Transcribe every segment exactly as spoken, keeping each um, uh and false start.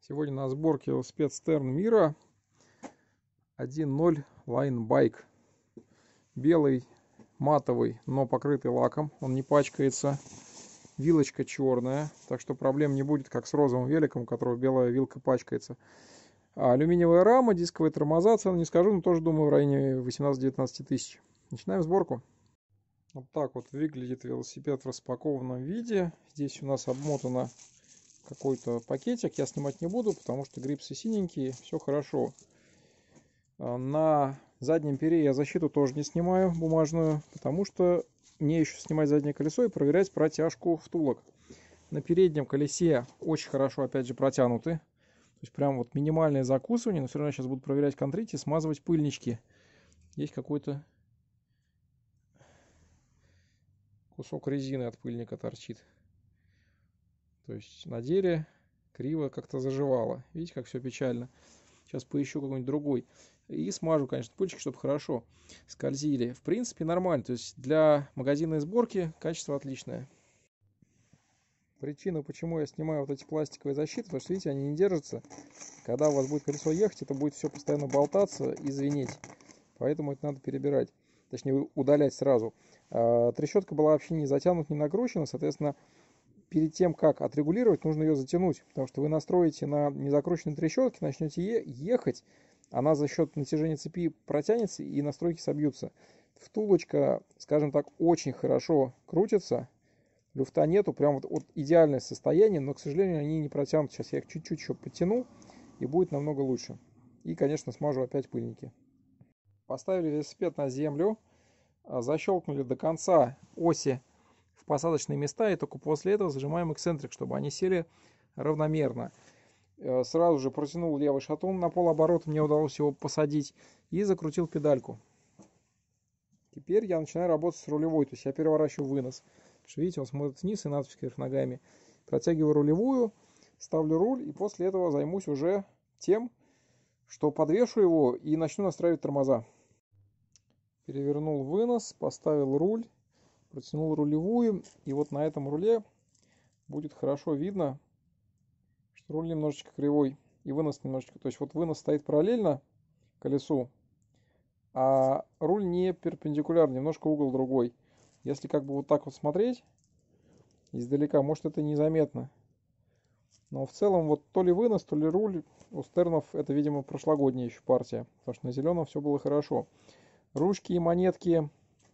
Сегодня на сборке велосипед Stern Mira один ноль Line Bike. Белый, матовый, но покрытый лаком. Он не пачкается. Вилочка черная, так что проблем не будет, как с розовым великом, у которого белая вилка пачкается. А алюминиевая рама, дисковые тормоза, цену не скажу, но тоже думаю в районе восемнадцати-девятнадцати тысяч. Начинаем сборку. Вот так вот выглядит велосипед в распакованном виде. Здесь у нас обмотано какой-то пакетик, я снимать не буду, потому что грипсы синенькие, все хорошо. На заднем пере я защиту тоже не снимаю, бумажную, потому что мне еще снимать заднее колесо и проверять протяжку втулок. На переднем колесе очень хорошо, опять же, протянуты. То есть прям вот минимальное закусывание, но все равно сейчас буду проверять контрите, смазывать пыльнички. Есть какой-то кусок резины от пыльника торчит. То есть на деле криво как-то заживало. Видите, как все печально. Сейчас поищу какой-нибудь другой. И смажу, конечно, пыльчики, чтобы хорошо скользили. В принципе, нормально. То есть для магазинной сборки качество отличное. Причина, почему я снимаю вот эти пластиковые защиты, потому что, видите, они не держатся. Когда у вас будет колесо ехать, это будет все постоянно болтаться и звенеть. Поэтому это надо перебирать. Точнее, удалять сразу. А, трещотка была вообще не затянута, не накручена. Соответственно, перед тем, как отрегулировать, нужно ее затянуть, потому что вы настроите на незакрученной трещотке, начнете ехать, она за счет натяжения цепи протянется и настройки собьются. Втулочка, скажем так, очень хорошо крутится, люфта нету, прям вот, вот идеальное состояние, но, к сожалению, они не протянут. Сейчас я их чуть-чуть еще подтяну, и будет намного лучше. И, конечно, смажу опять пыльники. Поставили велосипед на землю, защелкнули до конца оси в посадочные места, и только после этого зажимаем эксцентрик, чтобы они сели равномерно. Сразу же протянул левый шатун на полоборота, мне удалось его посадить, и закрутил педальку. Теперь я начинаю работать с рулевой, то есть я переворачиваю вынос. Потому что, видите, он смотрит вниз и надпись кверх ногами. Протягиваю рулевую, ставлю руль, и после этого займусь уже тем, что подвешу его и начну настраивать тормоза. Перевернул вынос, поставил руль, протянул рулевую, и вот на этом руле будет хорошо видно, что руль немножечко кривой и вынос немножечко. То есть вот вынос стоит параллельно колесу, а руль не перпендикулярный, немножко угол другой. Если как бы вот так вот смотреть издалека, может это незаметно. Но в целом вот то ли вынос, то ли руль у Стернов, это, видимо, прошлогодняя еще партия, потому что на зеленом все было хорошо. Ручки и монетки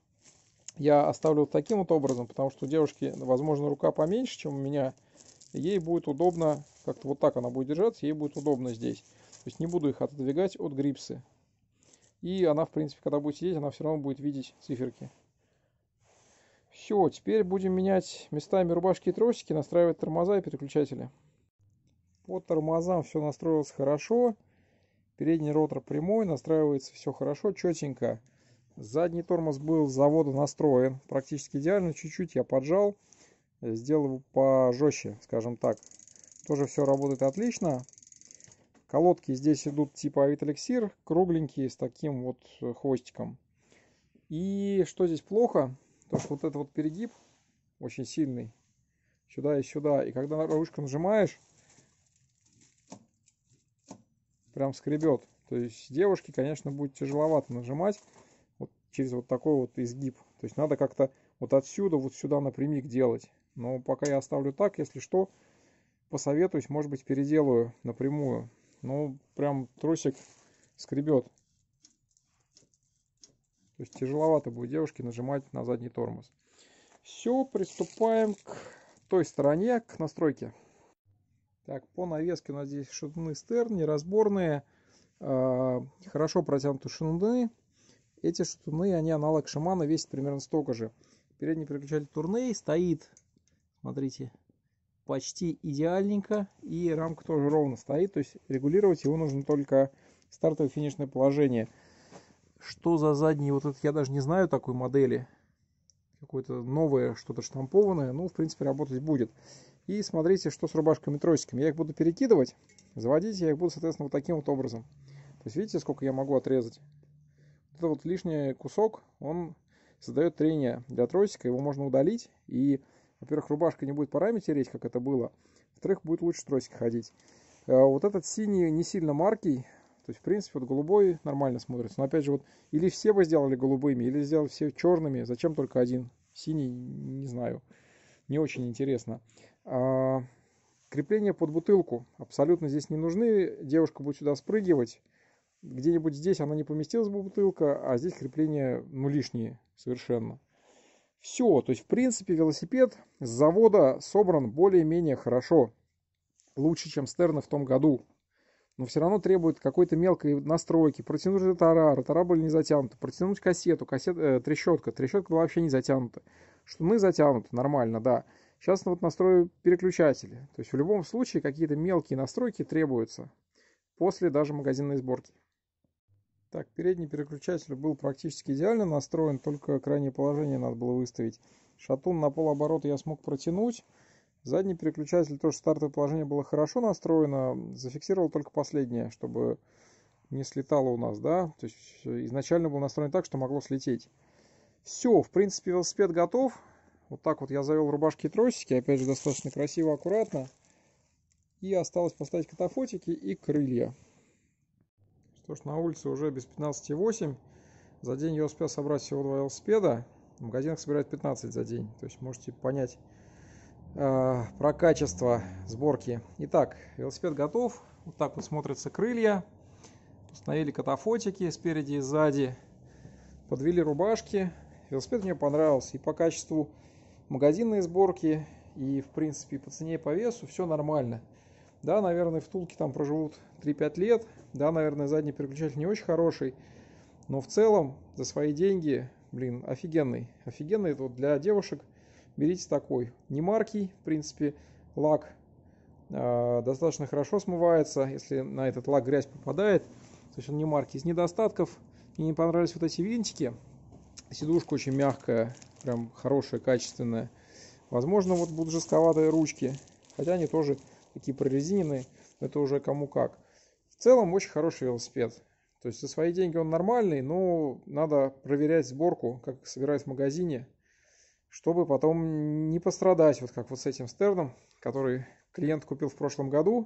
я оставлю вот таким вот образом, потому что у девушки, возможно, рука поменьше, чем у меня. Ей будет удобно, как-то вот так она будет держаться, ей будет удобно здесь. То есть не буду их отодвигать от грипсы. И она, в принципе, когда будет сидеть, она все равно будет видеть циферки. Все, теперь будем менять местами рубашки и тросики, настраивать тормоза и переключатели. По тормозам все настроилось хорошо. Передний ротор прямой, настраивается все хорошо, четенько. Задний тормоз был с завода настроен практически идеально. Чуть-чуть я поджал, сделал его пожестче, скажем так. Тоже все работает отлично. Колодки здесь идут типа Авителексир, кругленькие, с таким вот хвостиком. И что здесь плохо, то что вот этот вот перегиб очень сильный. Сюда и сюда. И когда ручку нажимаешь, прям скребет. То есть девушке, конечно, будет тяжеловато нажимать вот через вот такой вот изгиб. То есть надо как-то вот отсюда вот сюда напрямик делать. Но пока я оставлю так, если что, посоветуюсь, может быть, переделаю напрямую. Ну, прям тросик скребет. То есть тяжеловато будет девушке нажимать на задний тормоз. Все, приступаем к той стороне, к настройке. Так, по навеске у нас здесь шатуны Sтерн, неразборные, э, хорошо протянуты шатуны. Эти шатуны, они аналог Шимано, весят примерно столько же. Передний переключатель Tourneo стоит, смотрите, почти идеальненько, и рамка тоже ровно стоит, то есть регулировать его нужно только стартовое и финишное положение. Что за задний, вот это я даже не знаю такой модели, какое-то новое, что-то штампованное, ну, в принципе, работать будет. И смотрите, что с рубашками и тросиками. Я их буду перекидывать, заводить я их буду, соответственно, вот таким вот образом. То есть видите, сколько я могу отрезать? Вот это вот лишний кусок, он создает трение для тросика, его можно удалить. И, во-первых, рубашка не будет парами тереть, как это было. Во-вторых, будет лучше тросик ходить. Вот этот синий не сильно маркий. То есть, в принципе, вот голубой нормально смотрится. Но опять же, вот или все бы сделали голубыми, или сделали все черными. Зачем только один синий, не знаю. Не очень интересно. А, крепления под бутылку абсолютно здесь не нужны. Девушка будет сюда спрыгивать. Где-нибудь здесь она не поместилась бы бутылка, а здесь крепления, ну, лишние совершенно. Все, то есть, в принципе, велосипед с завода собран более-менее хорошо. Лучше, чем Стерна в том году. Но все равно требует какой-то мелкой настройки. Протянуть ротора, ротора были не затянуты. Протянуть кассету, кассет, э, трещотка. Трещотка была вообще не затянута. Штуны затянуты, нормально, да. Сейчас вот настрою переключатели. То есть в любом случае какие-то мелкие настройки требуются. После даже магазинной сборки. Так, передний переключатель был практически идеально настроен. Только крайнее положение надо было выставить. Шатун на полоборота я смог протянуть. Задний переключатель тоже стартовое положение было хорошо настроено. Зафиксировал только последнее, чтобы не слетало у нас, да. То есть изначально был настроен так, что могло слететь. Все, в принципе, велосипед готов. Вот так вот я завел рубашки и тросики. Опять же, достаточно красиво, аккуратно. И осталось поставить катафотики и крылья. Что ж, на улице уже без пятнадцати восемь. За день я успел собрать всего два велосипеда. В магазинах собирают пятнадцать за день. То есть можете понять про качество сборки. Итак, велосипед готов. Вот так вот смотрятся крылья. Установили катафотики спереди и сзади. Подвели рубашки. Велосипед мне понравился. И по качеству магазинной сборки, и в принципе по цене и по весу все нормально. Да, наверное, втулки там проживут три-пять лет. Да, наверное, задний переключатель не очень хороший. Но в целом за свои деньги, блин, офигенный. Офигенный. Это вот для девушек. Берите такой. Не маркий, в принципе, лак э, достаточно хорошо смывается, если на этот лак грязь попадает. То есть он не маркий. Из недостатков мне не понравились вот эти винтики. Сидушка очень мягкая, прям хорошая, качественная. Возможно, вот будут жестковатые ручки, хотя они тоже такие прорезиненные, это уже кому как. В целом очень хороший велосипед. То есть за свои деньги он нормальный, но надо проверять сборку, как собирать в магазине, чтобы потом не пострадать, вот как вот с этим Стерном, который клиент купил в прошлом году.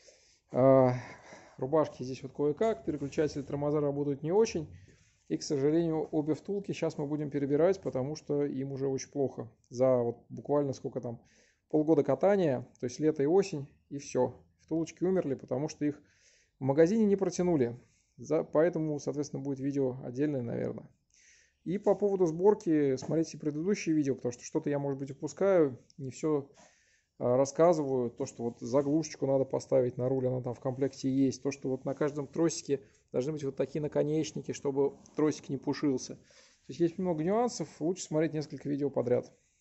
Рубашки здесь вот кое-как, переключатели, тормоза работают не очень. И, к сожалению, обе втулки сейчас мы будем перебирать, потому что им уже очень плохо. За вот буквально сколько там, полгода катания, то есть лето и осень, и все. Втулочки умерли, потому что их в магазине не протянули. За, поэтому, соответственно, будет видео отдельное, наверное. И по поводу сборки, смотрите предыдущие видео, потому что что-то я, может быть, упускаю, не все а, рассказываю. То, что вот заглушечку надо поставить на руль, она там в комплекте есть. То, что вот на каждом тросике должны быть вот такие наконечники, чтобы тросик не пушился. То есть есть много нюансов, лучше смотреть несколько видео подряд.